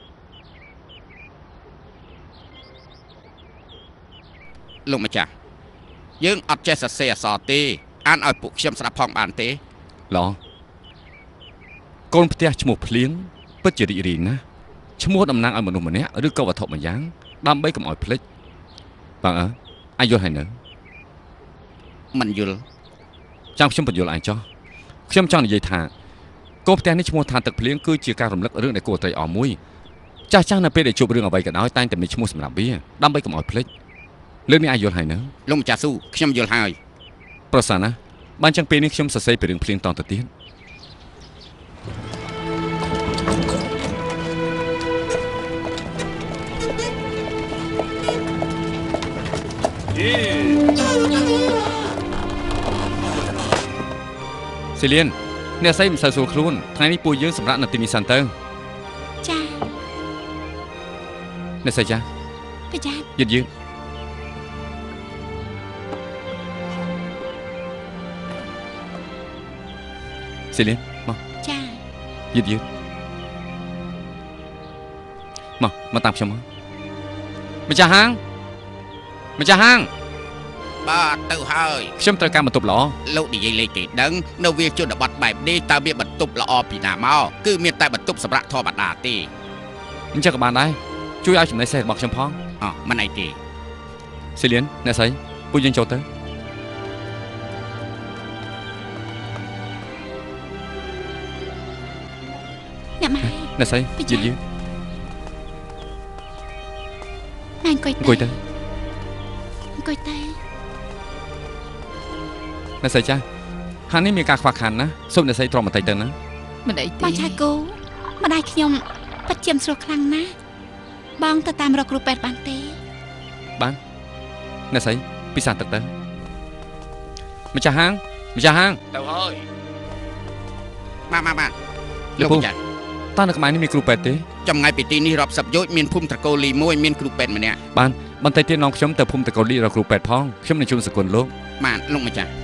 លោកម្ចាស់យើងអត់ចេះសរសេរអក្សរទេអានឲ្យពួកខ្ញុំស្ដាប់ផងបានទេឡកូនផ្ទះឈ្មោះភ្លៀងពិតជារីករាយណាស់ឈ្មោះតំណាងឲ្យមនុស្សម្នាក់ឬក៏វត្ថុមួយយ៉ាងដើម្បីកុំឲ្យភ្លេចបងអើអាយយល់ហើយនៅមិនយល់ចាំខ្ញុំបញ្យល់ឯងចុះខ្ញុំចង់និយាយថាកូនផ្ទះនេះឈ្មោះថាទឹកភ្លៀងគឺជាការរំលឹករឿងដែលគួរត្រេកអរមួយចាស់ចាស់នៅពេលដែលជួបរឿងអ្វីក៏ដោយតែងតែមានឈ្មោះសម្រាប់វាដើម្បីកុំឲ្យភ្លេចលើកនេះអាយយល់ហើយនៅលោកម្ចាស់ស៊ូខ្ញុំយល់ហើយប្រសាណាបានចឹងពេលនេះខ្ញុំសរសេរពីរឿងភ្លៀងតទៅទៀតសេលៀនអ្នកស្រីមិនសូវស្រួលខ្លួនថ្ងៃនេះពួកយើងសម្រាប់នៅទីនេះសិនទៅចាអ្នកស្រីចាប្រយ័ត្នយឺតយឺតសេលៀនមកចាយឺតយឺតមកមកតាមខ្ញុំមកម្ចាស់ហាងម្ចាស់ហាងបាទទៅហើយខ្ញុំត្រូវការបន្ទប់ល្អលោកនិយាយលេខទេដឹងនៅវាជនបទបែបនេះតើវាបន្ទប់ល្អពីណាមកគឺមានតែបន្ទប់សម្រាប់ធម្មតាទេអញ្ចឹងក៏បានដែរជួយឲ្យចំណេះសេះរបស់ខ្ញុំផងអោះមិនអីទេសេលៀនអ្នកស្រីពួកយើងចូលទៅអ្នកម៉ែអ្នកស្រីយឺតយឺតអង្គុយទៅអង្គុយទៅអង្គុយទៅអ្នកស្រីចាហាននេះមានការខ្វះខាតណាសូមអ្នកស្រីទ្រាំបន្តិចទៅណាមិនអីទេបងឆាគូម្ដាយខ្ញុំពិតជាស្រួលខ្លាំងណាស់បងទៅតាមរកគ្រូពេទ្យបានទេបានអ្នកស្រីពិសាទឹកទៅម្ចាស់ហាងម្ចាស់ហាងទៅហើយមកមកមកលោកម្ចាស់តើនៅក្បែរនេះមានគ្រូពេទ្យទេចម្ងាយពីទីនេះរាប់សិបយោជន៍មានភូមិត្រកូលីមួយមានគ្រូពេទ្យម្នាក់បានបន្តិចទៀតនងខ្ញុំទៅភូមិត្រកូលីរកគ្រូពេទ្យផងខ្ញុំនឹងជូនសគុណលោកបានលោកម្ចាស់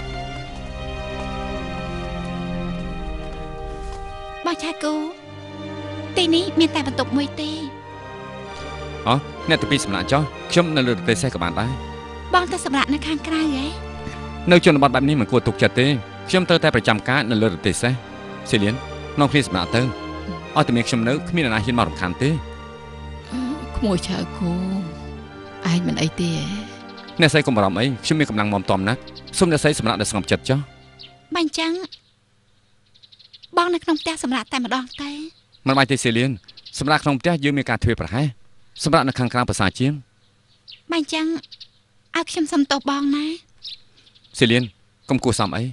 បងឆាគូទីនេះមានតែបន្ទប់មួយទេអូអ្នកទៅពីសម្រាប់ចុះខ្ញុំនៅលើរទេះសេះក៏បានដែរបងទៅសម្រាប់នៅខាងក្រៅហ៎នៅជនបទបែបនេះមិនគួរទុកចិត្តទេខ្ញុំត្រូវតែប្រចាំការនៅលើរទេះសេះសេលៀននងគ្នាសម្រាប់ទៅអត់តែមានខ្ញុំនៅគ្មានអ្នកណាហ៊ានមករំខានទេក្មួយឆៅគូឯងមិនអីទេអ្នកស្រីកុំបារម្ភអីខ្ញុំមានកម្លាំងមមតំណាស់សូមអ្នកស្រីសម្រាប់ដល់ស្ងប់ចិត្តចុះបាញ់ចឹងបងនៅក្នុងផ្ទះសម្រាប់តែម្ដងទេមិនបាច់ទេសេលៀនសម្រាប់ក្នុងផ្ទះយើងមានការធ្វើប្រហែសសម្រាប់នៅខាងក្រៅភាសាជាងបាញ់ចឹងឲ្យខ្ញុំសុំទោសបងណាសេលៀនកុំគួរសមអី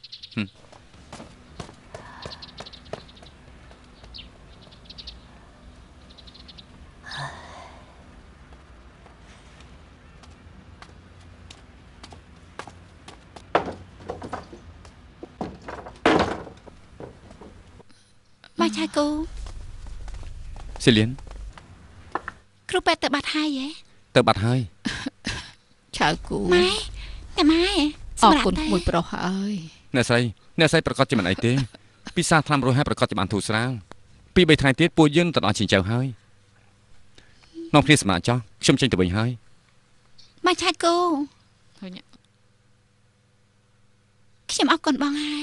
មកឆាគូសេលៀនគ្រូពេទ្យទៅបាត់ហើយហ៎ទៅបាត់ហើយឆៅគូម៉ែតែម៉ែអរគុណមួយប្រុសហើយអ្នកស្រីអ្នកស្រីប្រកាសជាមិនអីទេពិសាថ្នាំរស់ហើយប្រកាសជាបានធូរស្រាលពីបីថ្ងៃទៀតពួកយើងទៅដល់ជាចៅហើយនាំគ្នាសម្រាប់ចោះខ្ញុំចេញទៅវិញហើយមកឆាគូខ្ញុំអរគុណបងហើយ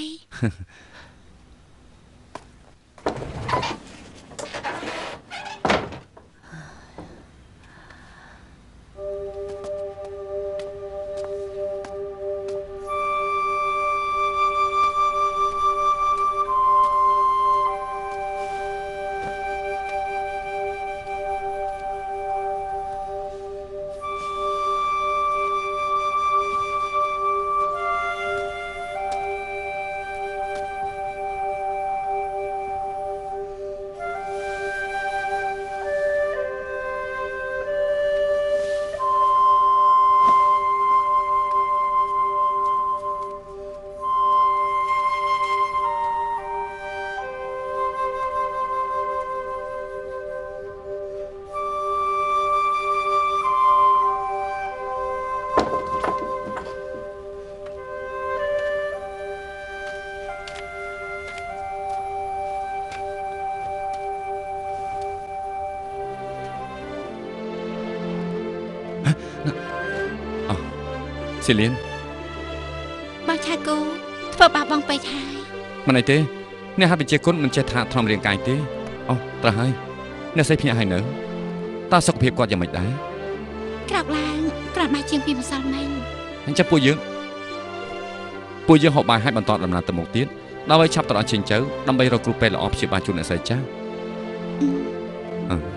សិលៀនបងឆាគូធ្វើបាបបងពេកហើយមិនអីទេអ្នកហាត់វិជ្ជាគុណមិនចេះថាធម្មរាងកាយទេអូត្រូវហើយអ្នកស្រីភ្នាក់ហើយនៅតើសុខភាពគាត់យ៉ាងម៉េចដែរក្រោកឡើងក្រោកមកជាងពីម្សិលមិញអញ្ចឹងពួកយើងពួកយើងហូបបាយឲ្យបន្តដំណើរទៅមុខទៀតដើម្បីឆាប់ទៅដល់ជិញ្ជៅដើម្បីរកគ្រូពេទ្យល្អព្យាបាលជូនអ្នកស្រីចាស់អឺ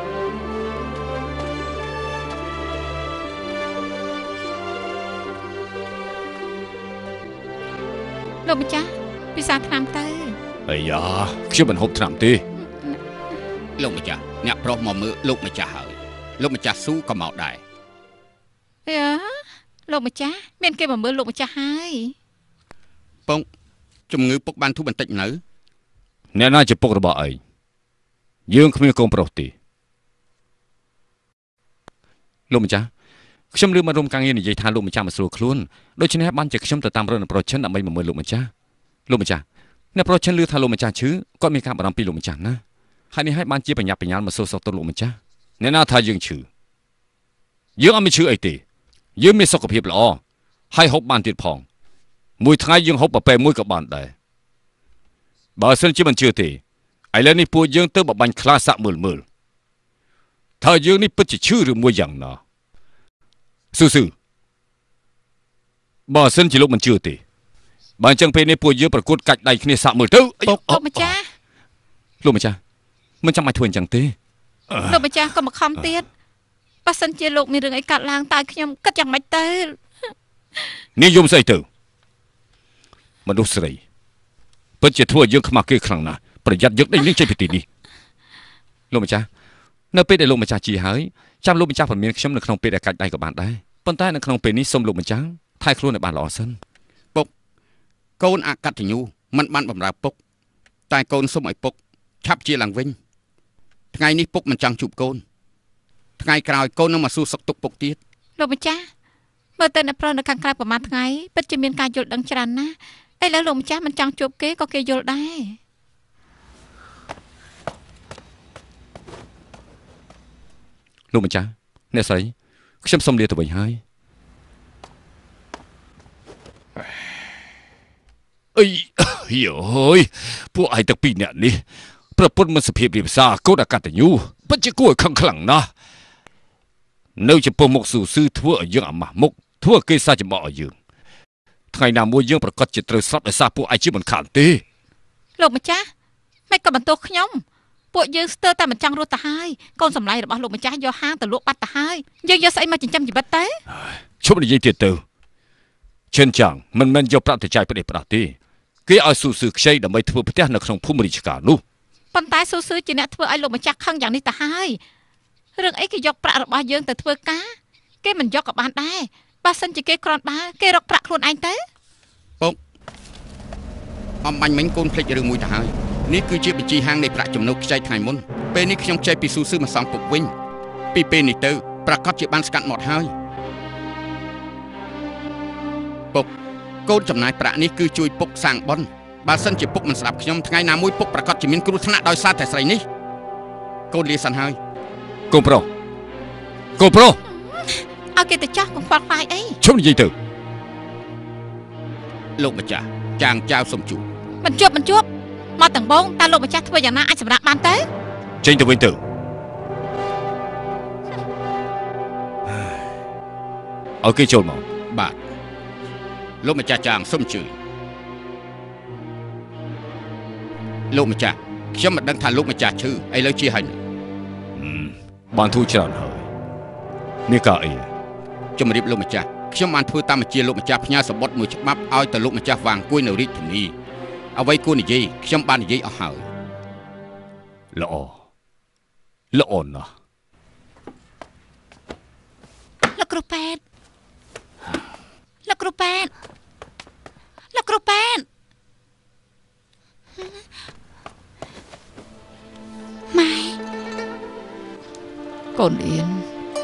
លោកម្ចាស់ពិសាថ្នាំទៅអាយ៉ាខ្ញុំមិនហូបថ្នាំទេលោកម្ចាស់អ្នកប្រុសមកមើលលោកម្ចាស់ហើយលោកម្ចាស់ស៊ូក៏មកដែរយ៉ាលោកម្ចាស់មានគេមកមើលលោកម្ចាស់ហើយពងជំងឺពុកបានធូរបន្តិចនៅអ្នកណាជាពុករបស់ឯងយើងគ្មានកូនប្រុសទេលោកម្ចាស់ខ្ញុំលឺមករុំកាំងងារនិយាយថាលោកម្ចាស់មិនស្រួលខ្លួនដូច្នេះបានជាខ្ញុំទៅតាមរកអ្នកប្រុសចិនដើម្បីមកមើលលោកម្ចាស់លោកម្ចាស់អ្នកប្រុសចិនលឺថាលោកម្ចាស់ឈឺគាត់មានការបារម្ភពីលោកម្ចាស់ណាហើយនេះហើយបានជាបញ្ញាបញ្ញាមកសួរសុខទុក្ខលោកម្ចាស់អ្នកណាថាយើងឈឺយើងអត់មានឈឺអីទេយើងមានសុខភាពល្អហើយហូបបានទៀតផងមួយថ្ងៃយើងហូបប្រពែមួយក៏បានដែរបើសិនជាមិនជឿទេឥឡូវនេះពួកយើងទៅបបាញ់ខ្លាសាក់មើលមើលថាយើងនេះពិតជាឈឺឬមួយយ៉ាងណាស៊ូស៊ូបើសិនជាលោកមិនជឿទេបើអញ្ចឹងពេលនេះពួកយើងប្រកួតកាច់ដៃគ្នាសាក់មើលទៅលោកម្ចាស់លោកម្ចាស់មិនចាំបាច់ធ្វើអញ្ចឹងទេលោកម្ចាស់ក៏មកខំទៀតបើសិនជាលោកមានរឿងអីកាត់ឡើងតើខ្ញុំគិតយ៉ាងម៉េចទៅនេះយំស្អីទៅមនុស្សស្រីពិតជាធ្វើឲ្យយើងខ្មាស់គេខ្លាំងណាស់ប្រយ័ត្នយកដេញនេះចេញពីទីនេះលោកម្ចាស់នៅពេលដែលលោកម្ចាស់ជីហើយចាំលោកម្ចាស់ព្រមានខ្ញុំនៅក្នុងពេលដែលកាច់ដៃក៏បានដែរប៉ុន្តែនៅក្នុងពេលនេះសូមលោកម្ចាស់ថែខ្លួនឲ្យបានល្អសិនពុកកូនអកតញ្ញូមិនបានបម្រើពុកតែកូនសូមឲ្យពុកឆាប់ជាឡើងវិញថ្ងៃនេះពុកមិនចង់ជួបកូនថ្ងៃក្រោយកូននឹងមកសួរសុខទុក្ខពុកទៀតលោកម្ចាស់មើលទៅអ្នកប្រុសនៅខាងក្រៅប្រហែលថ្ងៃពិតជាមានការយល់ដឹងច្រើនណាស់ឥឡូវលោកម្ចាស់មិនចង់ជួបគេក៏គេយល់ដែរលោកម្ចាស់អ្នកស្រីខ្ញុំសូមលាទៅវិញហើយអីយោយពួកឯងទាំងពីរនាក់នេះប្រពន្ធមិនសុភាពរៀបសារកូនអកតញ្ញូពិតជាគួរឲ្យខឹងខ្លាំងណាស់នៅចំពោះមុខស៊ូស៊ឺធ្វើឲ្យយើងអាម៉ាស់មុខធ្វើគេសាចំបក់ឲ្យយើងថ្ងៃណាមួយយើងប្រកាសជាត្រូវស្លាប់ដោយសារពួកឯងជាមិនខានទេលោកម្ចាស់មិនក៏បន្ទោសខ្ញុំពួកយើងស្ទើរតែមិនចង់រស់ទៅហើយកូនសម្លាញ់របស់លោកម្ចាស់យកហាងទៅលក់បាត់ទៅហើយយើងយកស្អីមកចិញ្ចឹមជីវិតទៅឈប់និយាយទៀតទៅឈិនចាំងមិនមែនយកប្រាក់ទៅចាយប្រទេសប្រាស់ទេគេឲ្យស៊ូស៊ឺខ្ចីដើម្បីធ្វើផ្ទះនៅក្នុងភូមិរាជការនោះប៉ុន្តែស៊ូស៊ឺជាអ្នកធ្វើឲ្យលោកម្ចាស់ខឹងយ៉ាងនេះទៅហើយរឿងអីគេយកប្រាក់របស់យើងទៅធ្វើការគេមិនយកក៏បានដែរបើសិនជាគេគ្រាន់បើគេរកប្រាក់ខ្លួនឯងទៅពុកអំបាញ់មិញកូនភ្លេចរឿងមួយទៅហើយនេះគឺជាបញ្ជីហាងនៃប្រាក់ចំណូលខ្ចីថ្ងៃមុនពេលនេះខ្ញុំចេះពីស៊ូស៊ឺមកសងពុកវិញពីពេលនេះទៅប្រកាសជាបានស្កាត់មកហើយពុកកូនចំណាយប្រាក់នេះគឺជួយពុកសាងបុណ្យបើសិនជាពុកមិនស្ដាប់ខ្ញុំថ្ងៃណាមួយពុកប្រកាសជាមានគ្រោះថ្នាក់ដោយសារតែស្រីនេះកូនលាសិនហើយកូនប្រុសកូនប្រុសឲ្យគេទៅចាស់កុំខ្វល់ខ្វាយអីឈប់និយាយទៅលោកម្ចាស់ចាងចៅសុំជួបមិនជួបមិនជួបមកទាំងបងតើលោកម្ចាស់ធ្វើយ៉ាងណាអាចសម្រាប់បានទៅចេញទៅវិញទៅអូខេចូលមកបាទលោកម្ចាស់ចាងសុំជួយលោកម្ចាស់ខ្ញុំមិនដឹងថាលោកម្ចាស់ឈឺឥឡូវជាហើយបានធូរច្រើនហើយមានការអីជំរាបលោកម្ចាស់ខ្ញុំបានធ្វើតាមបញ្ជាលោកម្ចាស់ផ្ញើសម្បត្តិមួយច្បាប់ឲ្យទៅលោកម្ចាស់វាងគួយនៅរាជធានីអ្វីគួរនិយាយខ្ញុំបាននិយាយអស់ហើយល្អល្អណាស់លោកគ្រូប៉ែតលោកគ្រូប៉ែតលោកគ្រូប៉ែតម៉ែកូនអៀន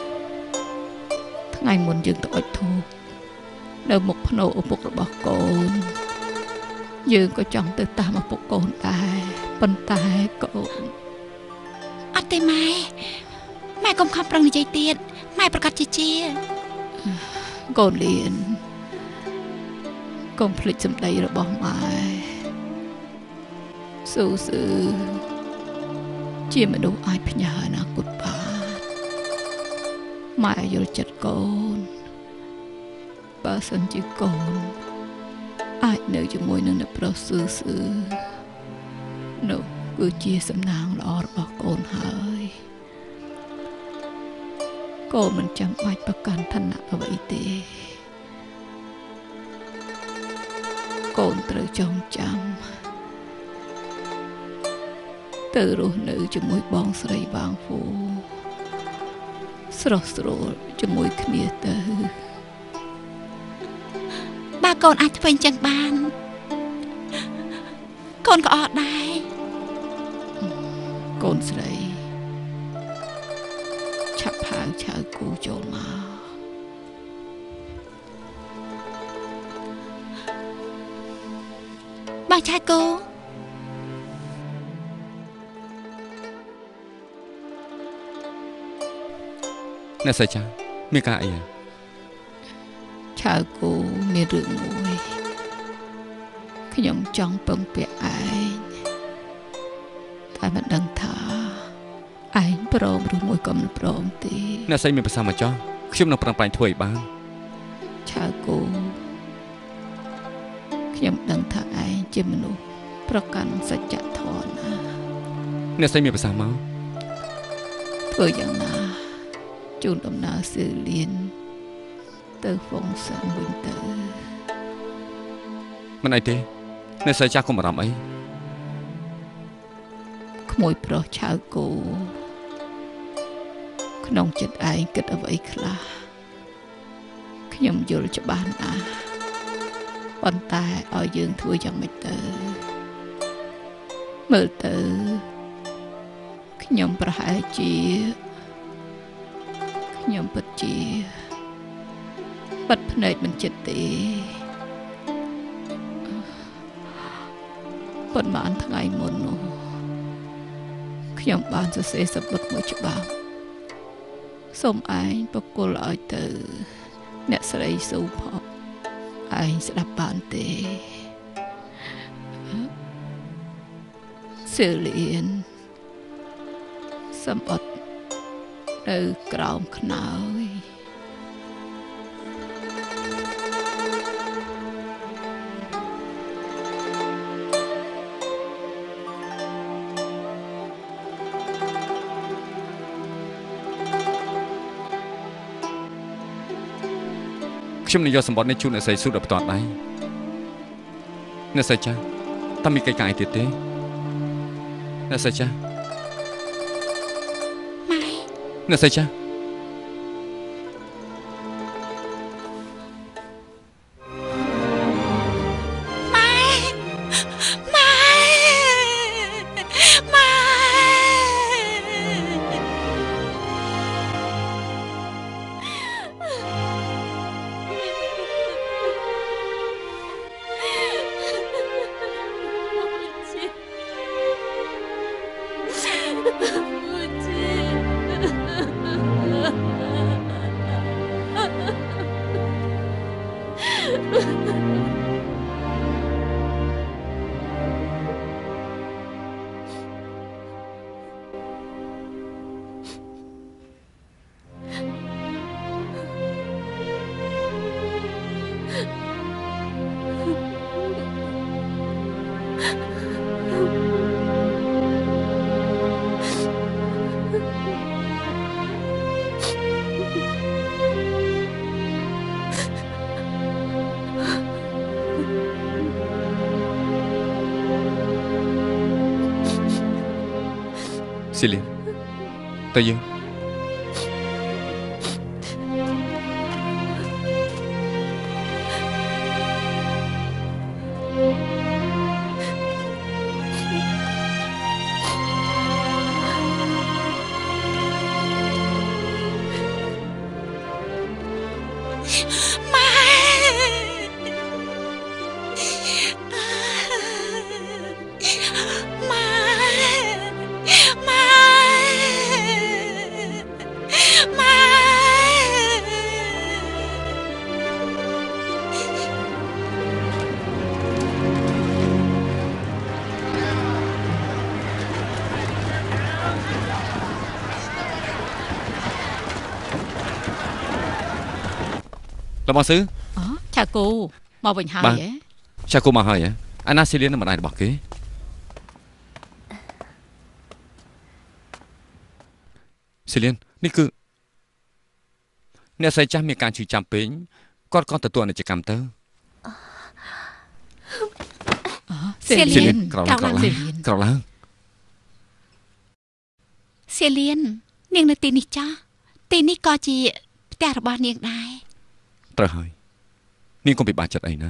ថ្ងៃមុនយើងទៅអុជធូបនៅមុខភ្នោឪពុករបស់កូនយើងក៏ចង់ទៅតាមឪពុកកូនដែរប៉ុន្តែកូនអត់ទេម៉ែម៉ែកុំខំប្រឹងនិយាយទៀតម៉ែប្រកាសជាជាកូនលៀនកុំភ្លេចសម្ដីរបស់ម៉ែស៊ូស៊ឺជាមនុស្សអាចផ្ញើអនាគតបានម៉ែយល់ចិត្តកូនបើសិនជាកូនអាចនៅជាមួយនឹងអ្នកប្រុសស៊ឺស៊ឺនោះគឺជាសំណាងល្អរបស់កូនហើយកូនមិនចាំបាច់ប្រកាន់ឋានៈអ្វីទេកូនត្រូវចងចាំទៅរស់នៅជាមួយបងស្រីបាងហ្វូស្រស់ស្រួលជាមួយគ្នាទៅបើកូនអាចធ្វើអញ្ចឹងបានកូនក៏អត់ដែរកូនស្រីឆាប់ហៅឆៅគូចូលមកបងឆៅគូអ្នកស្រីចាមានការអីឆៅគូមានរឿងមួយខ្ញុំចង់ពឹងពាក់ឯងតែមិនដឹងថាឯងព្រមឬមួយក៏មិនព្រមទេអ្នកស្រីមានប្រសាសន៍មកចោះខ្ញុំនឹងប្រឹងប្រែងធ្វើឲ្យបានឆៅគូខ្ញុំដឹងថាឯងជាមនុស្សប្រកាន់សច្ចធម៌ណាអ្នកស្រីមានប្រសាសន៍មកធ្វើយ៉ាងណាជូនដំណើរសឿលៀនទៅហ្វុងសាំវិញទៅមិនអីទេអ្នកស្រីចាស់កុំបារម្ភអីក្មួយប្រុសឆៅគោក្នុងចិត្តឯងគិតអ្វីខ្លះខ្ញុំយល់ច្បាស់ណាស់ប៉ុន្តែឲ្យយើងធ្វើយ៉ាងម៉េចទៅមើលទៅខ្ញុំប្រហែលជាខ្ញុំពិតជាបាត់ភ្នែកមិនចិត្តទេប៉ុន្មានថ្ងៃមុននោះខ្ញុំបានសរសេរសម្បត្តិមួយច្បាប់សូមឯងបកគលឲ្យទៅអ្នកស្រីស៊ូផោឯងស្ដាប់បានទេសឿលៀនសម្បត្តិនៅក្រោមខ្នើយខ្ញុំនឹងយកសម្បត្តិនេះជូនអ្នកស្រីស៊ូដល់បន្តដែរអ្នកស្រីចាតើមានកិច្ចការអីទៀតទេអ្នកស្រីចាម៉ែអ្នកស្រីចាស៊ីលៀនទៅយើងបងស៊ឺអូឆាគូមកវិញហើយហ៎ឆាគូមកហើយហ៎អាណាស៊ីលៀននៅម្ដាយរបស់គេស៊ីលៀននេះគឺអ្នកស្រីចាស់មានការឈឺចាំពេកគាត់ក៏ទទួលអនិច្ចកម្មទៅស៊ីលៀនក្រោកឡើងក្រោកឡើងក្រោកឡើងស៊ីលៀននាងនៅទីនេះចាស់ទីនេះក៏ជាផ្ទះរបស់នាងដែរត្រូវហើយនាងកុំពិបាកចិត្តអីណា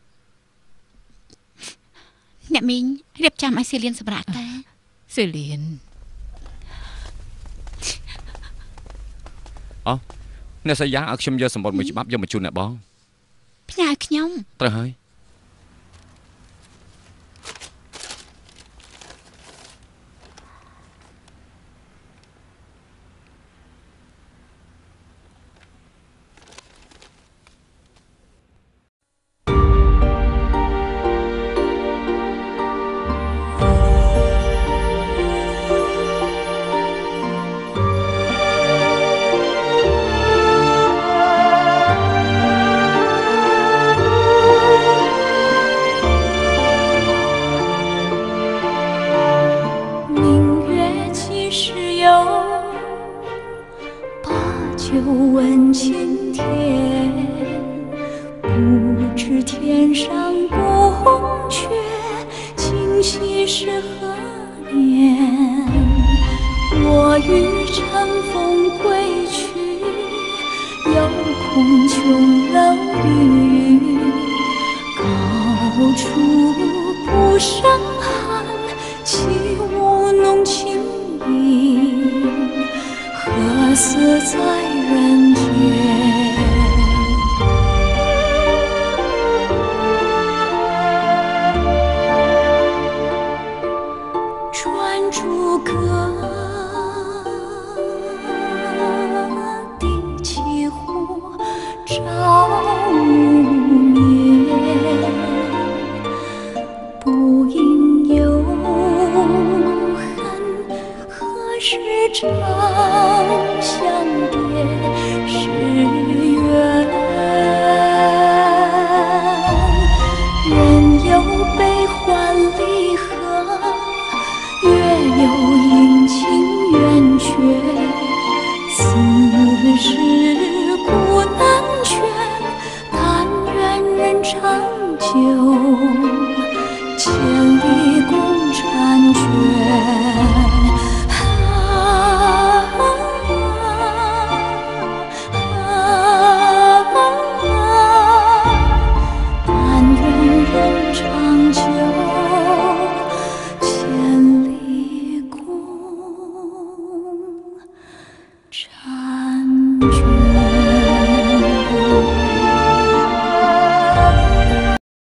អ្នកមីងរៀបចំឲ្យស៊ីលៀនសម្រាប់តែស៊ីលៀនអូអ្នកស្រីយ៉ាឲ្យខ្ញុំយកសម្បត្តិមួយច្បាប់យកមកជូនអ្នកបងផ្ញើឲ្យខ្ញុំត្រូវហើយ婵娟。